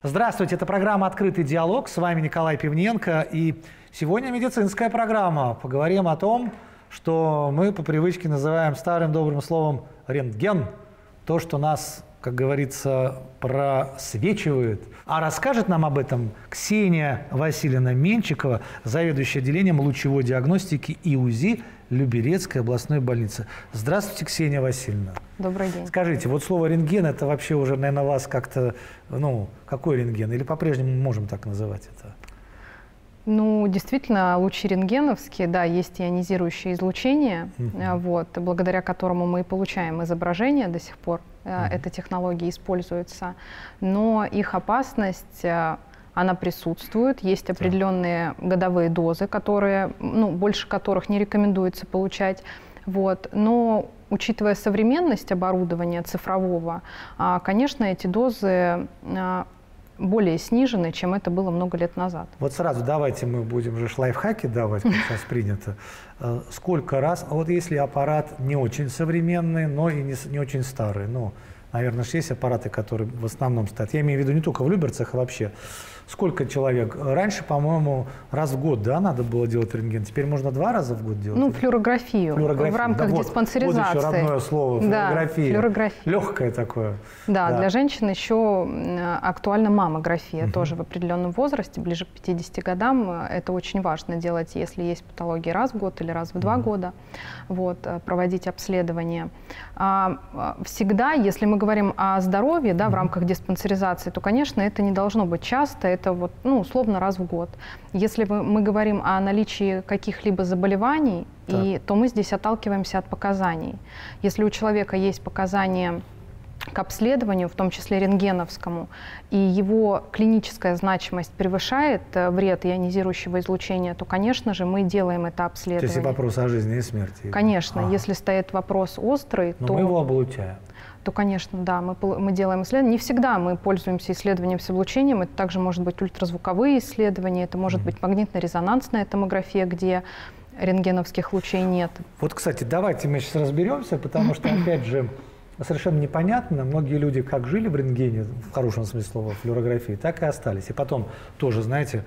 Здравствуйте, это программа «Открытый диалог». С вами Николай Пивненко. И сегодня медицинская программа. Поговорим о том, что мы по привычке называем старым добрым словом рентген. То, что нас, как говорится, просвечивает. А расскажет нам об этом Ксения Васильевна Менчикова, заведующая отделением лучевой диагностики и УЗИ Люберецкой областной больницы. Здравствуйте, Ксения Васильевна. Добрый день. Скажите, вот слово рентген, это вообще уже, наверное, вас как-то, какой рентген? Или по-прежнему можем так называть это? Ну, действительно, лучи рентгеновские, да, есть ионизирующее излучение, благодаря которому мы и получаем изображение до сих пор. Эта технология используется, но их опасность, она присутствует. Есть определенные годовые дозы, которые, больше которых не рекомендуется получать. Но учитывая современность оборудования цифрового, конечно, эти дозы более снижены, чем это было много лет назад. Вот сразу давайте мы будем же лайфхаки давать, как сейчас принято. Сколько раз, вот если аппарат не очень современный, но и не очень старый, наверное, есть аппараты, которые в основном стоят. Я имею в виду не только в Люберцах, а вообще. Сколько человек? Раньше, по-моему, раз в год, надо было делать рентген. Теперь можно 2 раза в год делать? Флюорографию. В рамках диспансеризации. Вот еще родное слово. Флюорография. Флюорография. Легкое такое. Да, для женщин еще актуальна маммография. Тоже в определенном возрасте, ближе к 50 годам. Это очень важно делать, если есть патологии раз в год или раз в 2 года. Проводить обследование. Всегда, если мы говорим о здоровье, в рамках диспансеризации, то, конечно, это не должно быть часто. Это условно раз в год. Если мы говорим о наличии каких-либо заболеваний, то мы здесь отталкиваемся от показаний. Если у человека есть показания к обследованию, в том числе рентгеновскому, и его клиническая значимость превышает вред ионизирующего излучения, то, конечно же, мы делаем это обследование. То есть вопрос о жизни и смерти. Конечно. Если стоит вопрос острый, то мы его облучаем. То, конечно, да, мы делаем исследования. Не всегда мы пользуемся исследованием с облучением. Это также может быть ультразвуковые исследования, это может быть магнитно-резонансная томография, где рентгеновских лучей нет. Вот, кстати, давайте мы сейчас разберемся, потому что, опять же, совершенно непонятно, многие люди как жили в рентгене, в хорошем смысле слова, в флюорографии, так и остались. И потом тоже, знаете,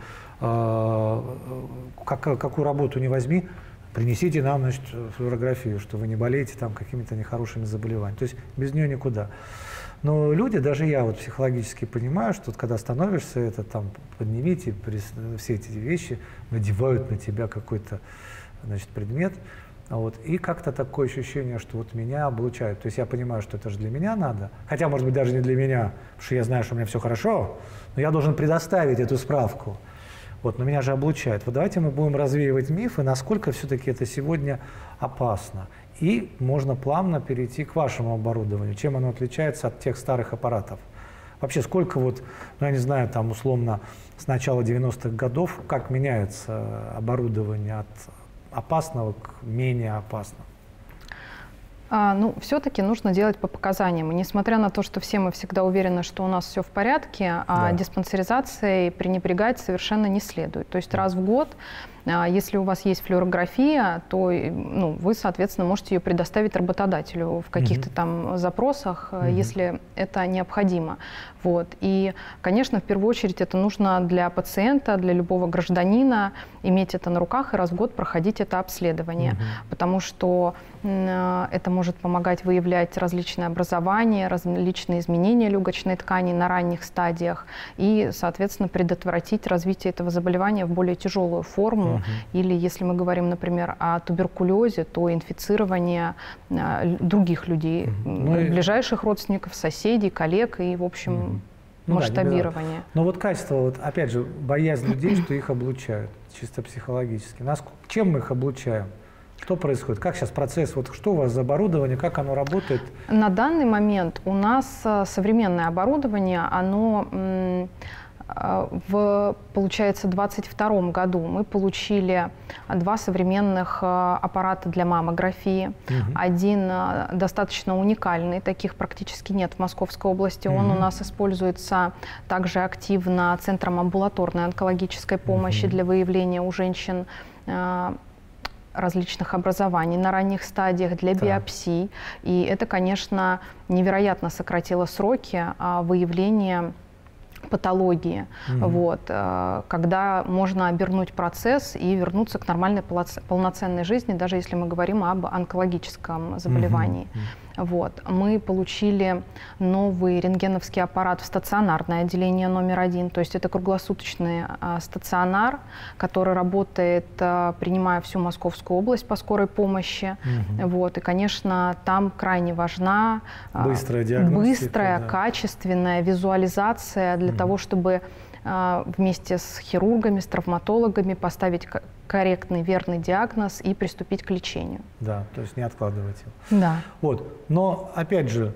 какую работу не возьми, принесите нам, флюорографию, что вы не болеете какими-то нехорошими заболеваниями. То есть без нее никуда. Но люди, даже я психологически понимаю, что когда становишься, это поднимите, все эти вещи надевают на тебя какой-то, предмет. И как-то такое ощущение, что меня облучают. То есть я понимаю, что это же для меня надо. Хотя, может быть, даже не для меня, потому что я знаю, что у меня все хорошо, но я должен предоставить эту справку. Но меня же облучают. Давайте мы будем развеивать мифы, насколько все-таки это сегодня опасно. И можно плавно перейти к вашему оборудованию. Чем оно отличается от тех старых аппаратов? Вообще, сколько я не знаю, условно, с начала 90-х годов, как меняется оборудование от опасного к менее опасному? Все-таки нужно делать по показаниям. И несмотря на то, что все мы всегда уверены, что у нас все в порядке, диспансеризацией пренебрегать совершенно не следует. То есть раз в год, если у вас есть флюорография, то вы, соответственно, можете ее предоставить работодателю в каких-то запросах, если это необходимо. И, конечно, в первую очередь это нужно для пациента, для любого гражданина иметь это на руках и раз в год проходить это обследование, потому что это может помогать выявлять различные образования, различные изменения легочной ткани на ранних стадиях и, соответственно, предотвратить развитие этого заболевания в более тяжелую форму. Или, если мы говорим, например, о туберкулезе, то инфицирование других людей, ближайших родственников, соседей, коллег и, в общем, масштабирование. Но качество, опять же, боязнь людей, что их облучают, чисто психологически. Чем мы их облучаем? Что происходит? Как сейчас процесс? Что у вас за оборудование? Как оно работает? На данный момент у нас современное оборудование, оно получается, в 2022 году мы получили 2 современных аппарата для маммографии. Один достаточно уникальный, таких практически нет в Московской области. Он у нас используется также активно Центром амбулаторной онкологической помощи для выявления у женщин различных образований на ранних стадиях для биопсий. И это, конечно, невероятно сократило сроки выявления патологии, вот, когда можно обернуть процесс и вернуться к нормальной полноценной жизни, даже если мы говорим об онкологическом заболевании. Вот. Мы получили новый рентгеновский аппарат в стационарное отделение номер 1, то есть это круглосуточный стационар, который работает, принимая всю Московскую область по скорой помощи. Вот. И, конечно, там крайне важна быстрая, качественная визуализация для того, чтобы вместе с хирургами, с травматологами поставить корректный, верный диагноз и приступить к лечению. Да, то есть не откладывать его. Да. Вот. Но, опять же,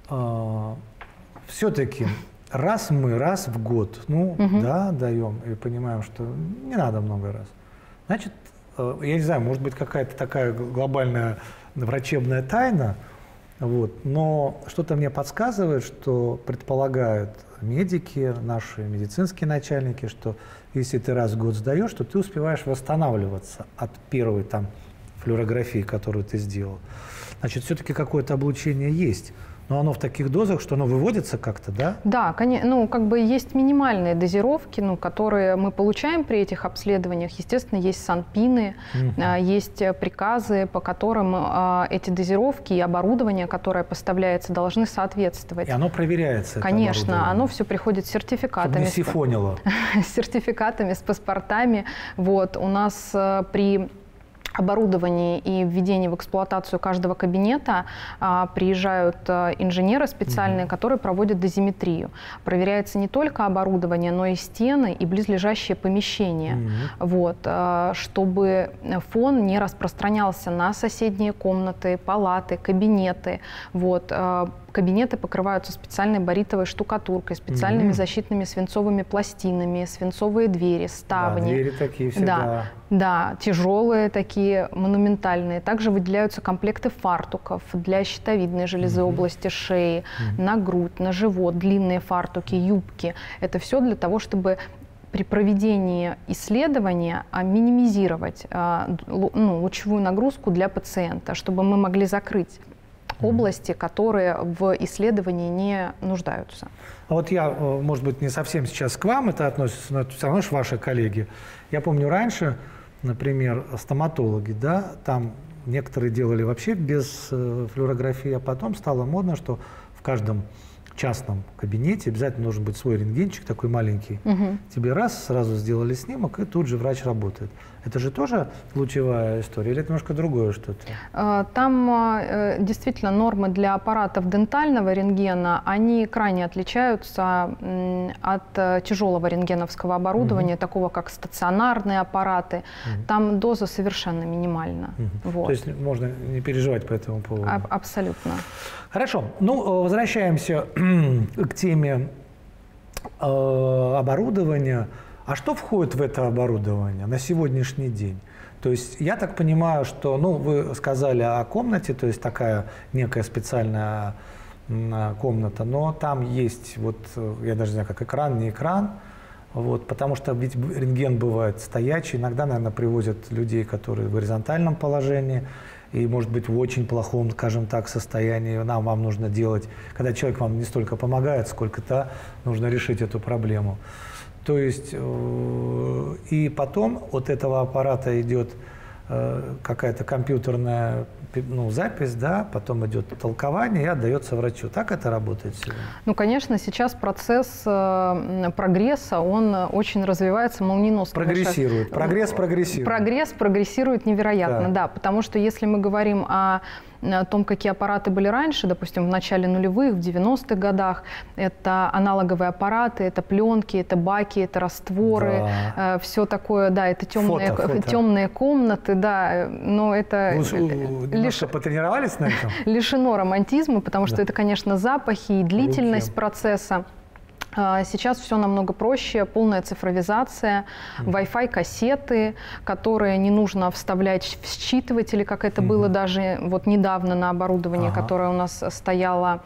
все-таки раз в год, да, даем и понимаем, что не надо много раз, значит, я не знаю, может быть, какая-то такая глобальная врачебная тайна, вот, но что-то мне подсказывает, что предполагают медики, наши медицинские начальники, что если ты раз в год сдаешь, то ты успеваешь восстанавливаться от первой там флюорографии, которую ты сделал. Значит, все-таки какое-то облучение есть. Но оно в таких дозах, что оно выводится как-то, да? Да, конечно. Ну, как бы есть минимальные дозировки, которые мы получаем при этих обследованиях. Естественно, есть санпины, есть приказы, по которым эти дозировки и оборудование, которое поставляется, должны соответствовать. И оно проверяется. Конечно, оно все приходит с сертификатами. Чтобы не сифонило. С сертификатами, с паспортами. Вот. У нас при оборудовании и введении в эксплуатацию каждого кабинета приезжают инженеры специальные, которые проводят дозиметрию. Проверяется не только оборудование, но и стены и близлежащие помещения, вот, чтобы фон не распространялся на соседние комнаты, палаты, кабинеты. Вот. Кабинеты покрываются специальной баритовой штукатуркой, специальными защитными свинцовыми пластинами, свинцовые двери, ставни. Да, двери такие всегда. Да, тяжелые такие, монументальные. Также выделяются комплекты фартуков для щитовидной железы, области шеи, на грудь, на живот, длинные фартуки, юбки. Это все для того, чтобы при проведении исследования минимизировать лучевую нагрузку для пациента, чтобы мы могли закрыть области, которые в исследовании не нуждаются. А вот я, может быть, не совсем сейчас к вам это относится, но это все равно же ваши коллеги. Я помню раньше, например, стоматологи, да, там некоторые делали вообще без флюорографии, а потом стало модно, что в каждом частном кабинете обязательно должен быть свой рентгенчик такой маленький. Тебе раз, сразу сделали снимок, и тут же врач работает. Это же тоже лучевая история или это немножко другое что-то? Там действительно нормы для аппаратов дентального рентгена, они крайне отличаются от тяжелого рентгеновского оборудования, такого как стационарные аппараты. Там доза совершенно минимальна. Вот. То есть можно не переживать по этому поводу? Абсолютно. Хорошо. Ну, возвращаемся к теме оборудования. А что входит в это оборудование на сегодняшний день? То есть я так понимаю, что, вы сказали о комнате, то есть такая некая специальная комната, но там есть, я даже не знаю, как экран, не экран, потому что ведь рентген бывает стоячий, иногда, наверное, привозят людей, которые в горизонтальном положении, и, может быть, в очень плохом, скажем так, состоянии. Вам нужно делать, когда человек вам не столько помогает, сколько-то нужно решить эту проблему. То есть, и потом от этого аппарата идет какая-то компьютерная запись, да, потом идет толкование и отдается врачу. Так это работает сегодня? Конечно, сейчас процесс прогресса, он очень развивается молниеносно. Прогрессирует. Прогресс прогрессирует. Прогресс прогрессирует невероятно, да, потому что если мы говорим о том, какие аппараты были раньше, допустим, в начале нулевых, в 90-х годах, это аналоговые аппараты, это пленки, это баки, это растворы, все такое, да, это темные комнаты, да, но это потренировались на этом? Лишено романтизма, потому что это, конечно, запахи и длительность процесса. Сейчас все намного проще, полная цифровизация, Wi-Fi кассеты, которые не нужно вставлять в считыватели, как это было даже недавно на оборудовании, которое у нас стояло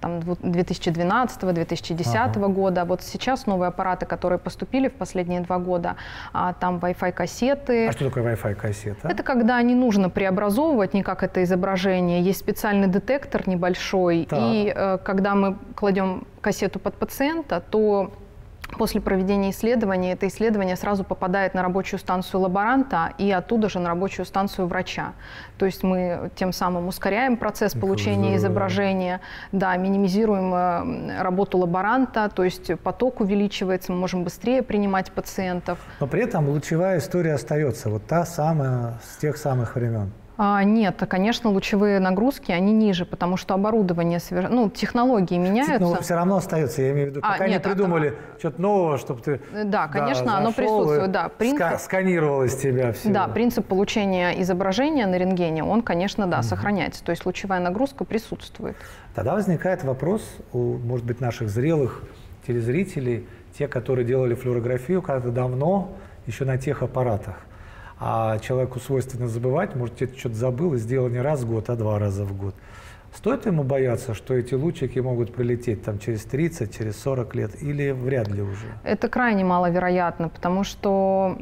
2012-2010 года. Сейчас новые аппараты, которые поступили в последние 2 года, там Wi-Fi кассеты. А что такое Wi-Fi кассета? Это когда не нужно преобразовывать никак это изображение, есть специальный детектор небольшой, и когда мы кладем кассету под пациента, то После проведения исследования, это исследование сразу попадает на рабочую станцию лаборанта и оттуда же на рабочую станцию врача. То есть мы тем самым ускоряем процесс получения изображения, да, минимизируем работу лаборанта, то есть поток увеличивается, мы можем быстрее принимать пациентов. Но при этом лучевая история остается, вот та самая, с тех самых времен. Нет, конечно, лучевые нагрузки, они ниже, потому что оборудование, технологии меняются. Но все равно остается, я имею в виду, как они придумали что-то нового, чтобы ты да, конечно, оно присутствует. Да, сканировалось тебя все. Да, принцип получения изображения на рентгене, он, конечно, да, сохраняется, то есть лучевая нагрузка присутствует. Тогда возникает вопрос у, может быть, наших зрелых телезрителей, те, которые делали флюорографию когда-то давно, еще на тех аппаратах. А человеку свойственно забывать, может, где-то что-то забыл и сделал не раз в год, а 2 раза в год. Стоит ему бояться, что эти лучики могут прилететь там, через 30, через 40 лет, или вряд ли уже? Это крайне маловероятно, потому что,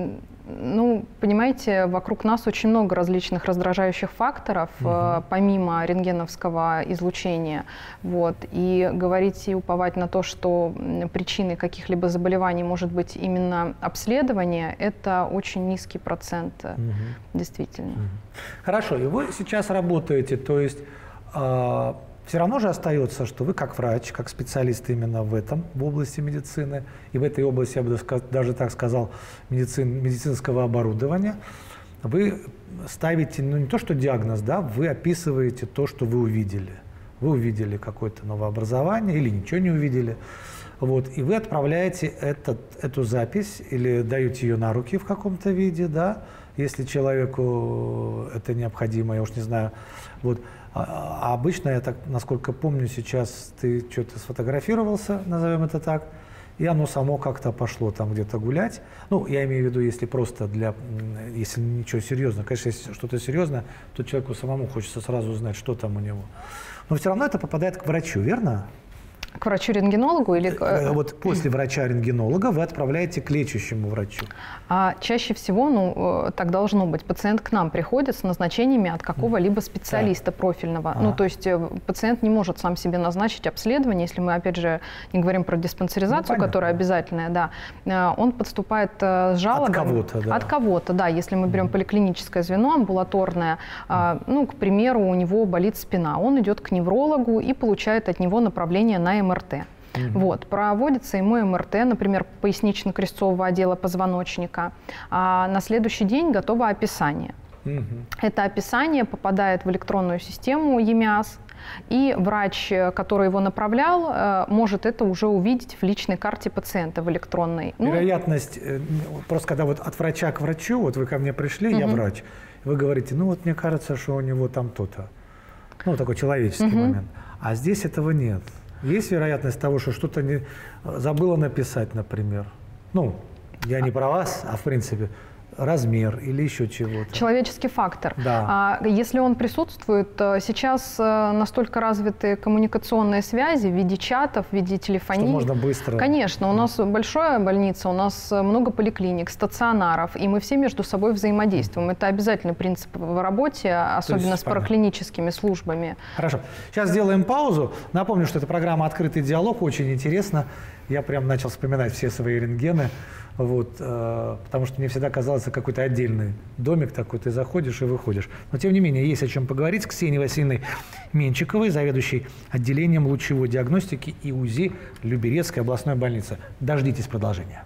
понимаете, вокруг нас очень много различных раздражающих факторов, помимо рентгеновского излучения. Вот. И говорить и уповать на то, что причиной каких-либо заболеваний может быть именно обследование, это очень низкий процент, действительно. Хорошо, и вы сейчас работаете, то есть все равно же остается, что вы как врач, как специалист именно в области медицины, и в этой области, я бы даже так сказал, медицинского оборудования, вы ставите, не то что диагноз, да, вы описываете то, что вы увидели. Вы увидели какое-то новообразование или ничего не увидели. Вот, и вы отправляете эту запись или даете ее на руки в каком-то виде, да, если человеку это необходимо, я уж не знаю. Вот. А обычно, я так, насколько помню, сейчас ты что-то сфотографировался, назовем это так, и оно само как-то пошло там где-то гулять. Ну, я имею в виду, если просто если ничего серьезного. Конечно, если что-то серьезное, то человеку самому хочется сразу узнать, что там у него. Но все равно это попадает к врачу, верно? К врачу-рентгенологу или... Вот после врача-рентгенолога вы отправляете к лечащему врачу. А чаще всего, так должно быть, пациент к нам приходит с назначениями от какого-либо специалиста профильного. То есть пациент не может сам себе назначить обследование, если мы, опять же, не говорим про диспансеризацию, которая обязательная, да. Он подступает с жалобой. От кого-то, да. От кого-то, да. Если мы берем поликлиническое звено, амбулаторное, к примеру, у него болит спина, он идет к неврологу и получает от него направление на МРТ. Вот, проводится ему МРТ, например, пояснично-крестцового отдела позвоночника, а на следующий день готово описание. Это описание попадает в электронную систему ЕМИАС, и врач, который его направлял, может это уже увидеть в личной карте пациента в электронной. Вероятность, просто когда вот от врача к врачу, вот вы ко мне пришли, я врач, вы говорите, мне кажется, что у него там то-то. Такой человеческий момент. А здесь этого нет. Есть вероятность того, что что-то забыла написать, например? Я не про вас, а в принципе размер или еще чего-то. Человеческий фактор. Да. Если он присутствует, сейчас настолько развиты коммуникационные связи в виде чатов, в виде телефонии. Что можно быстро. Конечно, у нас большая больница, у нас много поликлиник, стационаров, и мы все между собой взаимодействуем. Это обязательный принцип в работе, особенно с параклиническими службами. Хорошо. Сейчас сделаем паузу. Напомню, что это программа «Открытый диалог». Очень интересно. Я прям начал вспоминать все свои рентгены. Потому что мне всегда казалось, какой-то отдельный домик такой, ты заходишь и выходишь. Но, тем не менее, есть о чем поговорить с Ксенией Васильевной Менчиковой, заведующей отделением лучевой диагностики и УЗИ Люберецкой областной больницы. Дождитесь продолжения.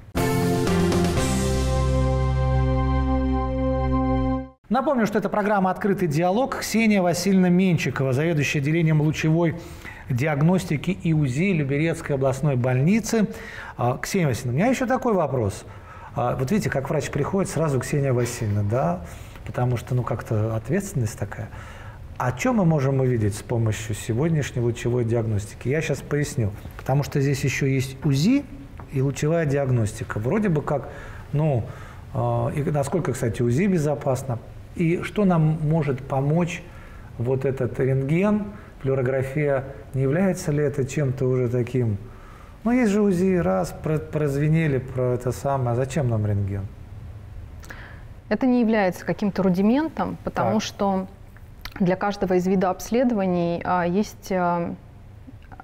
Напомню, что это программа «Открытый диалог». Ксения Васильевна Менчикова, заведующая отделением лучевой диагностики и УЗИ Люберецкой областной больницы. Ксения Васильевна, у меня еще такой вопрос. Вот видите, как врач приходит, сразу Ксения Васильевна, да, потому что, как-то ответственность такая. А что мы можем увидеть с помощью сегодняшней лучевой диагностики? Я сейчас поясню. Потому что здесь еще есть УЗИ и лучевая диагностика. Вроде бы как, и насколько, кстати, УЗИ безопасно, и что нам может помочь вот этот рентген, флюорография, не является ли это чем-то уже таким? Есть же УЗИ, раз, прозвенели про это самое, а зачем нам рентген? Это не является каким-то рудиментом, потому что для каждого из видов обследований есть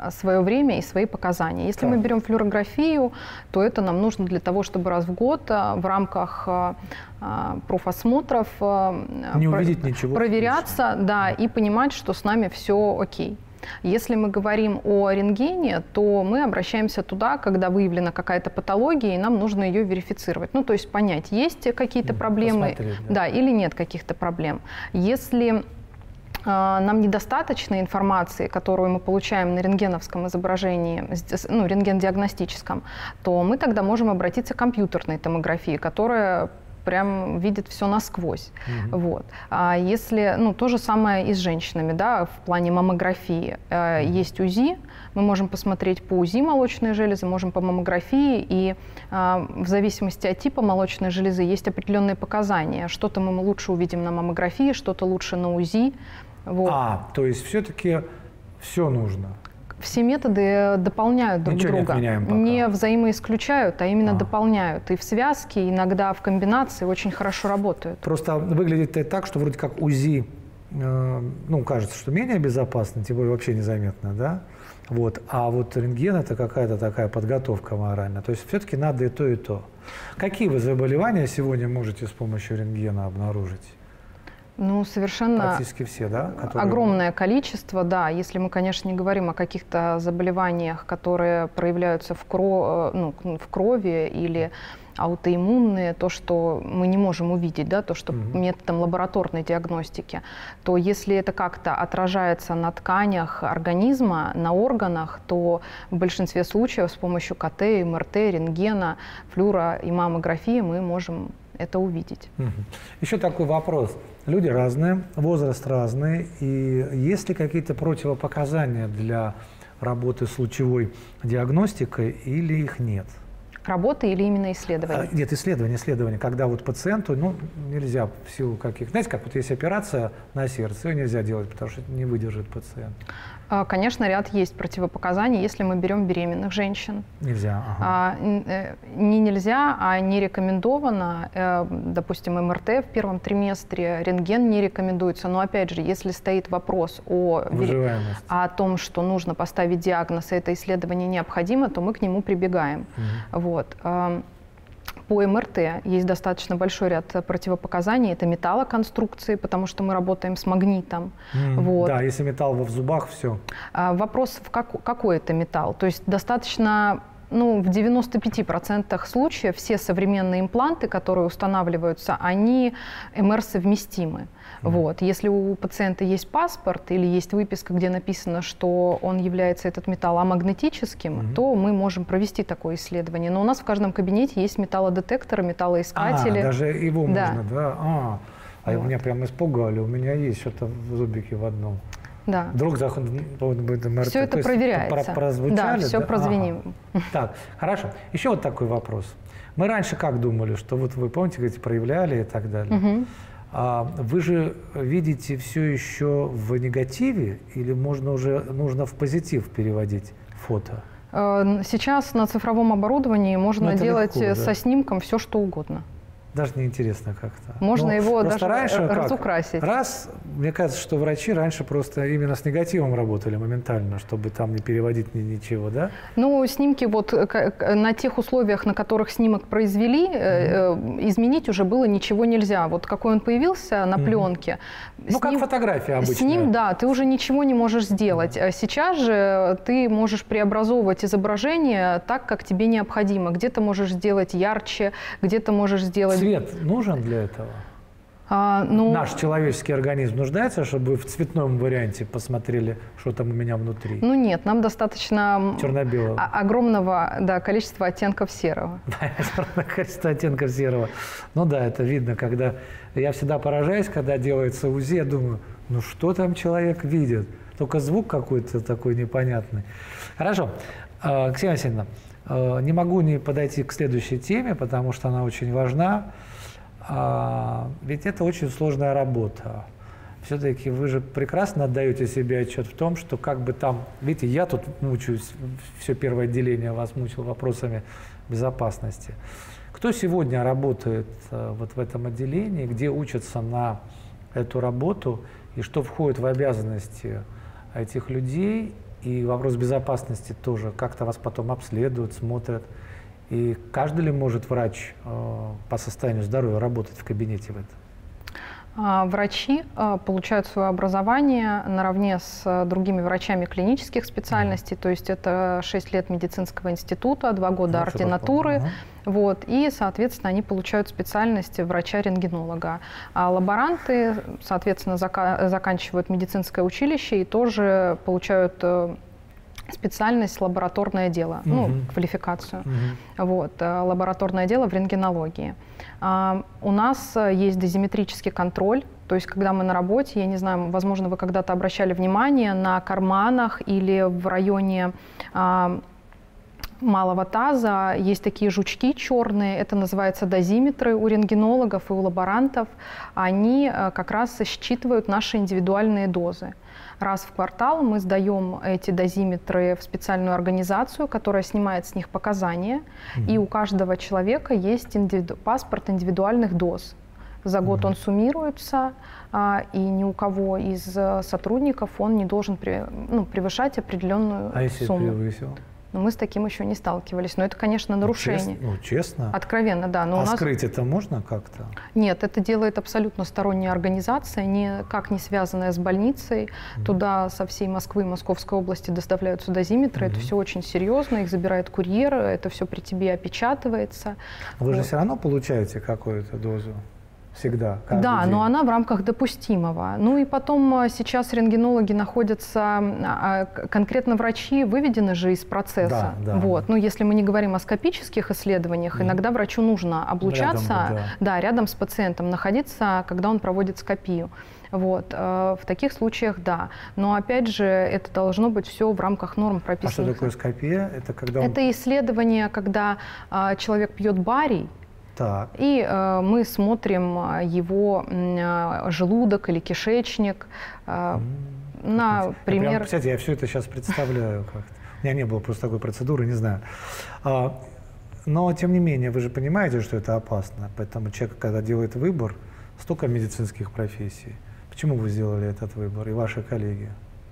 свое время и свои показания. Если мы берем флюорографию, то это нам нужно для того, чтобы раз в год в рамках профосмотров не увидеть ничего, проверяться, да, и понимать, что с нами все окей. Если мы говорим о рентгене, то мы обращаемся туда, когда выявлена какая-то патология, и нам нужно ее верифицировать. Ну, то есть понять, есть какие-то проблемы, да, или нет каких-то проблем. Если нам недостаточно информации, которую мы получаем на рентгеновском изображении, ну, рентген-диагностическом, то мы тогда можем обратиться к компьютерной томографии, которая прям видит все насквозь. Вот. А если, ну, то же самое и с женщинами, да, в плане маммографии. Есть УЗИ, мы можем посмотреть по УЗИ молочные железы, можем по маммографии, и в зависимости от типа молочной железы есть определенные показания. Что-то мы лучше увидим на маммографии, что-то лучше на УЗИ. Вот. То есть все-таки все нужно? Все методы дополняют друг друга, не взаимоисключают, а именно дополняют. И в связке, иногда в комбинации очень хорошо работают. Просто выглядит это так, что вроде как УЗИ, ну, кажется, что менее безопасно, тем более вообще незаметно, да? Вот. А вот рентген – это какая-то такая подготовка моральная. То есть все-таки надо и то, и то. Какие вы заболевания сегодня можете с помощью рентгена обнаружить? Ну, совершенно практически все, да? Огромное количество, да. Если мы, конечно, не говорим о каких-то заболеваниях, которые проявляются в крови или аутоиммунные, то, что мы не можем увидеть, да, то, что методом лабораторной диагностики, то если это как-то отражается на тканях организма, на органах, то в большинстве случаев с помощью КТ, МРТ, рентгена, флюоро и маммографии мы можем это увидеть. Еще такой вопрос. Люди разные, возраст разный, и есть ли какие-то противопоказания для работы с лучевой диагностикой или их нет? Работы или именно исследования? Нет, исследования. Когда вот пациенту, ну, нельзя в силу каких... Знаете, как вот есть операция на сердце, ее нельзя делать, потому что не выдержит пациент. Конечно, ряд есть противопоказаний, если мы берем беременных женщин. Нельзя. Не нельзя, а не рекомендовано. Допустим, МРТ в первом триместре, рентген не рекомендуется. Но опять же, если стоит вопрос о том, что нужно поставить диагноз, и это исследование необходимо, то мы к нему прибегаем. Вот. По МРТ есть достаточно большой ряд противопоказаний. Это металлоконструкции, потому что мы работаем с магнитом. Вот. Да, если металл в зубах, все. Вопрос, какой это металл. То есть достаточно, ну, в 95% случаев все современные импланты, которые устанавливаются, они МР-совместимы. Вот. Если у пациента есть паспорт или есть выписка, где написано, что он является, этот металл, амагнетическим, то мы можем провести такое исследование. Но у нас в каждом кабинете есть металлодетекторы, металлоискатели. Даже его можно, да? Вот. Меня прям испугали, у меня есть что-то в зубике в одном. Да. Вдруг будет МРТ. Все это проверяется. Прозвучали? Да, все прозвеним. Так, хорошо. Еще вот такой вопрос. Мы раньше как думали, что вот вы помните, говорите, проявляли и так далее. Вы же видите все еще в негативе или нужно в позитив переводить фото? Сейчас на цифровом оборудовании можно делать легко, со снимком все, что угодно. Даже неинтересно как-то. Можно его даже раньше разукрасить. Мне кажется, что врачи раньше просто именно с негативом работали моментально, чтобы там не переводить ничего, да? Ну, снимки вот на тех условиях, на которых снимок произвели, изменить уже было ничего нельзя. Вот какой он появился на пленке. Ну, как фотография обычная. С ним, да, ты уже ничего не можешь сделать. Сейчас же ты можешь преобразовывать изображение так, как тебе необходимо. Где-то можешь сделать ярче, где-то можешь сделать... Цвет нужен для этого? Наш человеческий организм нуждается, чтобы вы в цветном варианте посмотрели, что там у меня внутри? Ну нет, нам достаточно черно-белого. Огромного количества оттенков серого. Огромное количество оттенков серого. Ну да, это видно, когда... Я всегда поражаюсь, когда делается УЗИ, я думаю, ну что там человек видит? Только звук какой-то такой непонятный. Хорошо. Ксения Васильевна, не могу не подойти к следующей теме, потому что она очень важна. Ведь это очень сложная работа. Все-таки вы же прекрасно отдаете себе отчет в том, что как бы там... Видите, я тут мучаюсь, все первое отделение вас мучил вопросами безопасности. Кто сегодня работает вот в этом отделении, где учатся на эту работу, и что входит в обязанности этих людей, И вопрос безопасности тоже. Как-то вас потом обследуют, смотрят. И каждый ли может врач по состоянию здоровья работать в кабинете в этом? Врачи получают свое образование наравне с другими врачами клинических специальностей, то есть это 6 лет медицинского института, 2 года ординатуры, вот, и, соответственно, они получают специальность врача-рентгенолога. А лаборанты, соответственно, заканчивают медицинское училище и тоже получают специальность лабораторное дело, квалификацию, вот, лабораторное дело в рентгенологии. У нас есть дозиметрический контроль, то есть когда мы на работе, я не знаю, возможно, вы когда-то обращали внимание, на карманах или в районе малого таза есть такие жучки черные, это называется дозиметры у рентгенологов и у лаборантов, они как раз считывают наши индивидуальные дозы. Раз в квартал мы сдаем эти дозиметры в специальную организацию, которая снимает с них показания, и у каждого человека есть паспорт индивидуальных доз. За год он суммируется, и ни у кого из сотрудников он не должен превышать определенную А если сумму. превысил? Но мы с таким еще не сталкивались. Но это, конечно, нарушение. Честно? Откровенно, да. Но скрыть это можно как-то? Нет, это делает абсолютно сторонняя организация, никак не связанная с больницей. Туда со всей Москвы, Московской области доставляются дозиметры. Это все очень серьезно, их забирает курьер, это все при тебе опечатывается. Вы же все равно получаете какую-то дозу? Всегда, да, день. Но она в рамках допустимого. Ну и потом сейчас рентгенологи находятся, конкретно врачи выведены же из процесса. Да. Вот. Ну, если мы не говорим о скопических исследованиях, иногда врачу нужно облучаться, рядом с пациентом, находиться, когда он проводит скопию. Вот. В таких случаях да. Но опять же, это должно быть все в рамках норм прописанных. А что такое скопия? Это когда Это исследование, когда человек пьет барий. Так. И мы смотрим его желудок или кишечник. Например... Кстати, я все это сейчас представляю как-то. У меня не было просто такой процедуры, не знаю. Но, тем не менее, вы же понимаете, что это опасно. Поэтому человек, когда делает выбор, столько медицинских профессий. Почему вы сделали этот выбор и ваши коллеги?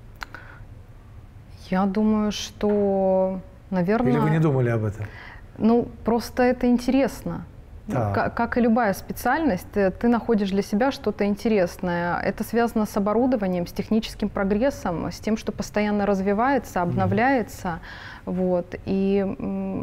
Я думаю, что, наверное... Или вы не думали об этом? Ну, просто это интересно. Как и любая специальность, ты находишь для себя что-то интересное. Это связано с оборудованием, с техническим прогрессом, с тем, что постоянно развивается, обновляется. Вот, и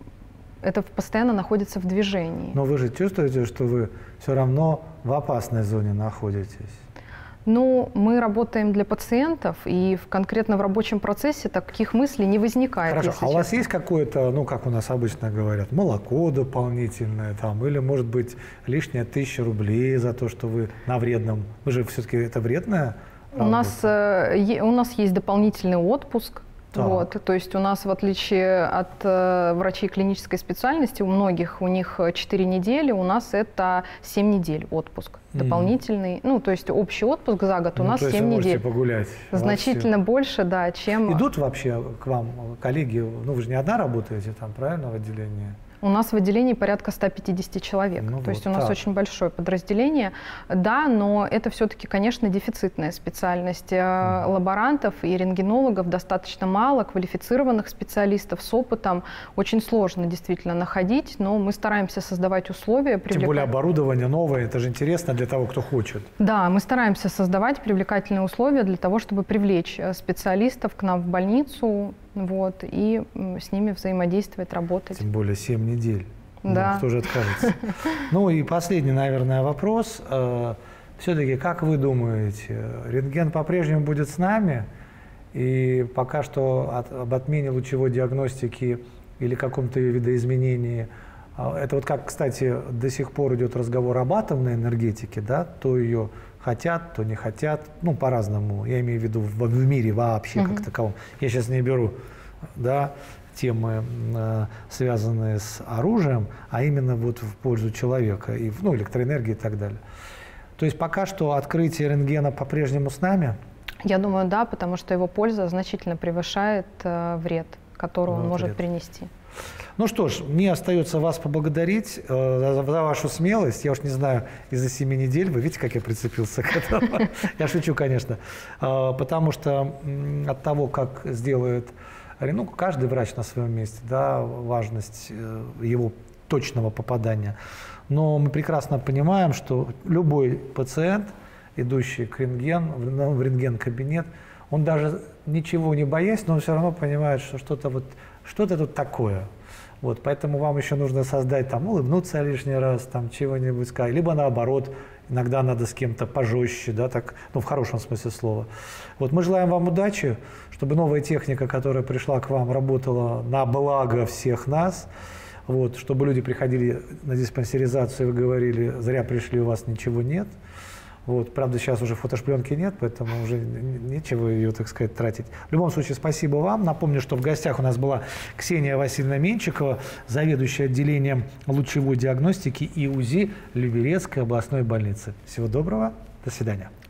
это постоянно находится в движении. Но вы же чувствуете, что вы все равно в опасной зоне находитесь? Ну, мы работаем для пациентов, и конкретно в рабочем процессе таких мыслей не возникает. Хорошо, а у вас есть какое-то, ну, как у нас обычно говорят, молоко дополнительное, там, или, может быть, лишняя 1000 рублей за то, что вы на вредном... Вы же все-таки это вредное? У нас есть дополнительный отпуск. Вот, то есть у нас, в отличие от врачей клинической специальности, у многих у них 4 недели, у нас это 7 недель отпуск дополнительный. Ну, то есть общий отпуск за год у нас 7 недель. Погулять значительно больше, да, чем... Идут вообще к вам коллеги, ну вы же не одна работаете там, правильно, в отделении? У нас в отделении порядка 150 человек, то есть у нас очень большое подразделение. Да, но это все-таки, конечно, дефицитная специальность. Лаборантов и рентгенологов достаточно мало, квалифицированных специалистов с опытом очень сложно действительно находить, но мы стараемся создавать условия. Тем более оборудование новое, это же интересно для того, кто хочет. Да, мы стараемся создавать привлекательные условия для того, чтобы привлечь специалистов к нам в больницу, вот, и с ними взаимодействовать, работать. Тем более 7 недель. Да. Ну, кто же откажется? Ну и последний, наверное, вопрос. Все-таки, как вы думаете, рентген по-прежнему будет с нами? И пока что об отмене лучевой диагностики или каком-то видоизменении, это вот как, кстати, до сих пор идет разговор об атомной энергетике, да, то ее хотят, то не хотят, ну, по-разному. Я имею в виду в мире вообще как таковом. Я сейчас не беру, да, темы, связанные с оружием, а именно вот в пользу человека, и, ну, электроэнергии и так далее. То есть пока что открытие рентгена по-прежнему с нами? Я думаю, да, потому что его польза значительно превышает вред, который он может принести. Ну что ж, мне остается вас поблагодарить за вашу смелость. Я уж не знаю, из-за 7 недель, вы видите, как я прицепился к этому? Я шучу, конечно. Потому что от того, как сделает каждый врач на своем месте, да, важность его точного попадания. Но мы прекрасно понимаем, что любой пациент, идущий в рентген-кабинет, он даже ничего не боясь, но он все равно понимает, что что-то тут такое. Вот, поэтому вам еще нужно создать, улыбнуться лишний раз, чего-нибудь сказать, либо наоборот, иногда надо с кем-то пожестче, да, так, в хорошем смысле слова. Вот, мы желаем вам удачи, чтобы новая техника, которая пришла к вам, работала на благо всех нас. Вот, чтобы люди приходили на диспансеризацию и вы говорили, зря пришли, у вас ничего нет. Вот, правда, сейчас уже фотошпленки нет, поэтому уже нечего ее, так сказать, тратить. В любом случае, спасибо вам. Напомню, что в гостях у нас была Ксения Васильевна Менчикова, заведующая отделением лучевой диагностики и УЗИ Люберецкой областной больницы. Всего доброго, до свидания.